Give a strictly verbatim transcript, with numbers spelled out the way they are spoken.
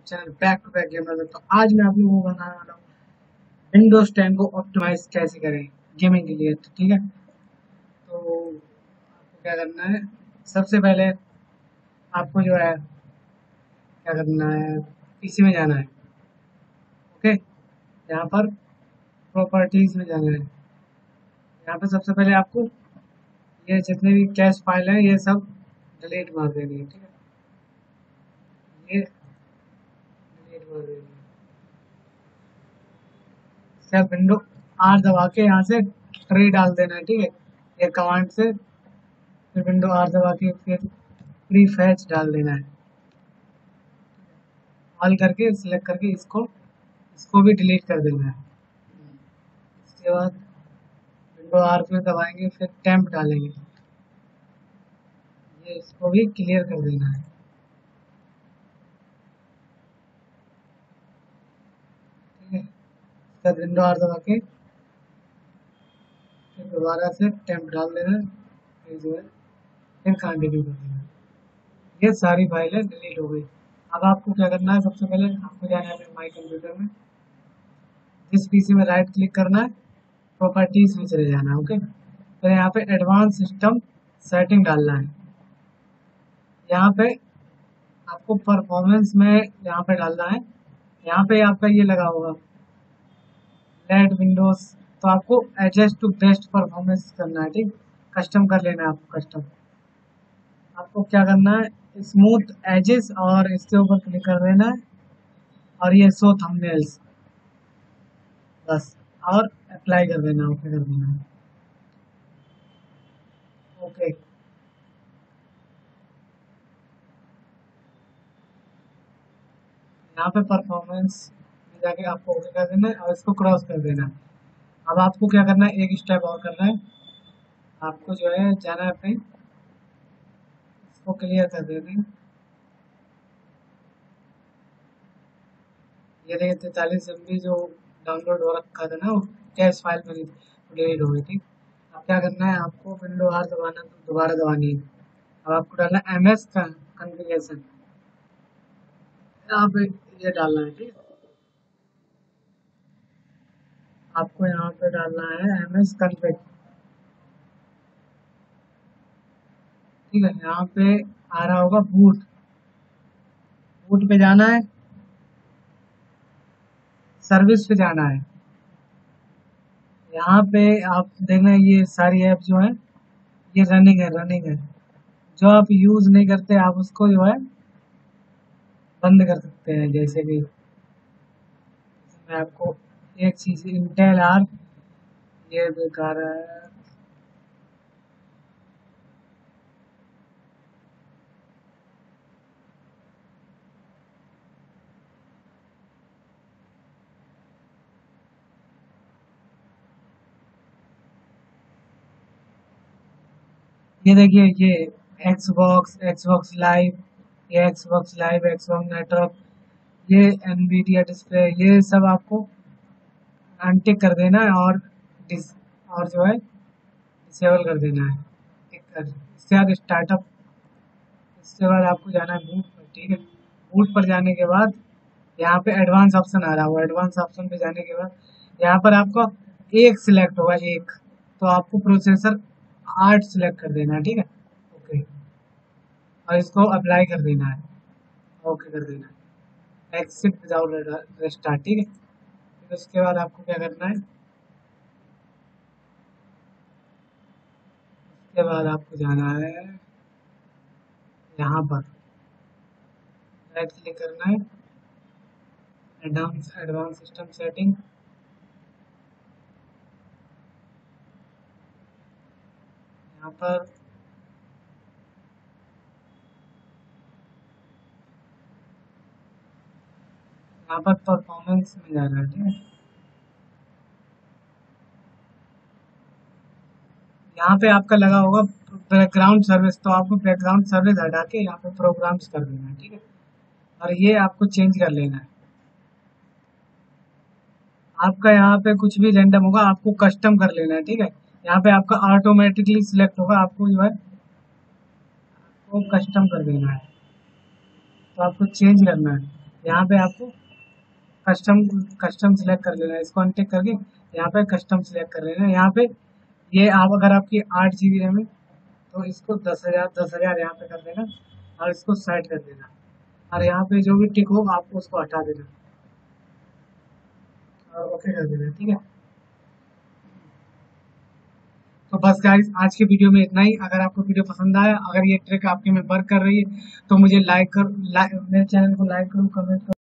Channel back to back gamer. तो आज मैं आप लोगों को बताने वाला हूँ विंडोज टेन को ऑप्टिमाइज कैसे करें गेमिंग के लिए। तो ठीक है, तो आपको क्या करना है, सबसे पहले आपको जो है क्या करना है, पीसी में जाना है। ओके, यहाँ पर प्रॉपर्टीज में जाना है। यहाँ पे सबसे पहले आपको ये जितने भी कैश फाइल है ये सब डिलीट मार देनी है। ठीक है, ये डिलीट मार देनी है। इसके बाद विंडो आर दबा के यहाँ से ट्री डाल देना है। ठीक है, ये कमांड से फिर विंडो आर दबा के फिर प्री फैच डाल देना है। ऑल करके सिलेक्ट करके इसको इसको भी डिलीट कर देना है। इसके बाद विंडो आर पे दबाएंगे, फिर टेम्प डालेंगे, ये इसको भी क्लियर कर देना है। ठीक है, इसका विंडो आर दबा के फिर दोबारा से टेम्प डाल देना है, फिर जो है फिर कंटिन्यू कर देना है। ये सारी फाइलें डिलीट हो गई। अब आपको क्या करना है, सबसे पहले आपको जाना है अपने माई कंप्यूटर में, जिस पीसी में राइट क्लिक करना है, प्रॉपर्टीज में चले जाना है। ओके, फिर यहाँ पे एडवांस सिस्टम सेटिंग डालना है। यहाँ पे आपको परफॉर्मेंस में यहाँ पे डालना है। यहाँ पे आपका ये लगा होगा लेट विंडोज, तो आपको एडजस्ट टू बेस्ट परफॉर्मेंस करना है। ठीक, कस्टम कर लेना है आपको। कस्टम आपको क्या करना है, स्मूथ एजेस और इसके ऊपर क्लिक कर देना है और ये शो थंबनेल्स बस, और अप्लाई कर देना, ओके कर देना है। ओके, यहाँ पे परफॉर्मेंस में जाके आपको ओके कर देना है और इसको क्रॉस कर देना है। अब आपको क्या करना है, एक स्टेप और करना है, आपको जो है जाना है अपने, इसको क्लियर कर देना है। ये देखिए तैतालीस एम बी जो डाउनलोड हो रखा था ना, वो कैश फाइल में डिलीट हो गई थी। अब क्या करना है, आपको विंडो आर दबाना तो दोबारा दबानी है। अब आपको डालना है एम एस का कॉन्फ़िगरेशन, यहाँ पे ये डालना है। ठीक है, आपको यहाँ पे डालना है एम एस कॉन्फ़िग। ठीक है, यहाँ पे आ रहा होगा बूट, बूट पे जाना है, सर्विस पे जाना है। यहाँ पे आप देखना ये सारी ऐप जो है ये रनिंग है, रनिंग है। जो आप यूज नहीं करते आप उसको जो है बंद कर सकते हैं। जैसे कि मैं आपको एक चीज, इंटेल आर ये बेकार है, ये देखिए ये एक्सबॉक्स, एक्सबॉक्स लाइव, ये एक्सबॉक्स लाइव, एक्सबॉक्स नेटवर्क, ये एनवीडिया डिस्प्ले, ये सब आपको अनटिक कर देना है और डिस और जो है डिसेबल कर देना है। टिक कर, इसके बाद स्टार्टअप, इसके बाद आपको जाना है बूट पर। ठीक है, बूट पर जाने के बाद यहाँ पे एडवांस ऑप्शन आ रहा होगा, एडवांस ऑप्शन पे जाने के बाद यहाँ पर आपको एक सिलेक्ट होगा, एक, तो आपको प्रोसेसर आठ सिलेक्ट कर देना है। ठीक है, ओके, और इसको अप्लाई कर देना है, ओके कर देना है, एक्सिट विदाउट रेस्टार्ट। ठीक है, फिर उसके बाद आपको क्या करना है, उसके बाद आपको जाना है यहाँ पर, राइट क्लिक करना है, एडवांस एडवांस सिस्टम सेटिंग, यहाँ पर यहाँ पर परफॉर्मेंस में जाना है। ठीक है, यहाँ पे आपका लगा होगा बैकग्राउंड सर्विस, तो आपको बैकग्राउंड सर्विस हटा के यहाँ पे प्रोग्राम्स कर देना है। ठीक है, और ये आपको चेंज कर लेना है। आपका यहाँ पे कुछ भी रैंडम होगा, आपको कस्टम कर लेना है। ठीक है, यहाँ पे आपका ऑटोमेटिकली सिलेक्ट होगा, आपको जो है वो कस्टम कर देना है, तो आपको चेंज करना है। यहाँ पे आपको कस्टम कस्टम सिलेक्ट कर लेना है, इसको अनटिक करके यहाँ पे कस्टम सिलेक्ट कर लेना है। यहाँ पे ये आप अगर आपकी आठ जी बी रैम है तो इसको दस हज़ार दस हज़ार यहाँ पे कर देना और इसको सेट कर देना, और यहाँ पे जो भी टिक हो आपको उसको हटा देना और ओके कर देना, ठीक है। तो बस गाइस आज के वीडियो में इतना ही। अगर आपको वीडियो पसंद आया, अगर ये ट्रिक आपके में वर्क कर रही है तो मुझे लाइक कर लाइक मेरे चैनल को लाइक करो, कमेंट करो।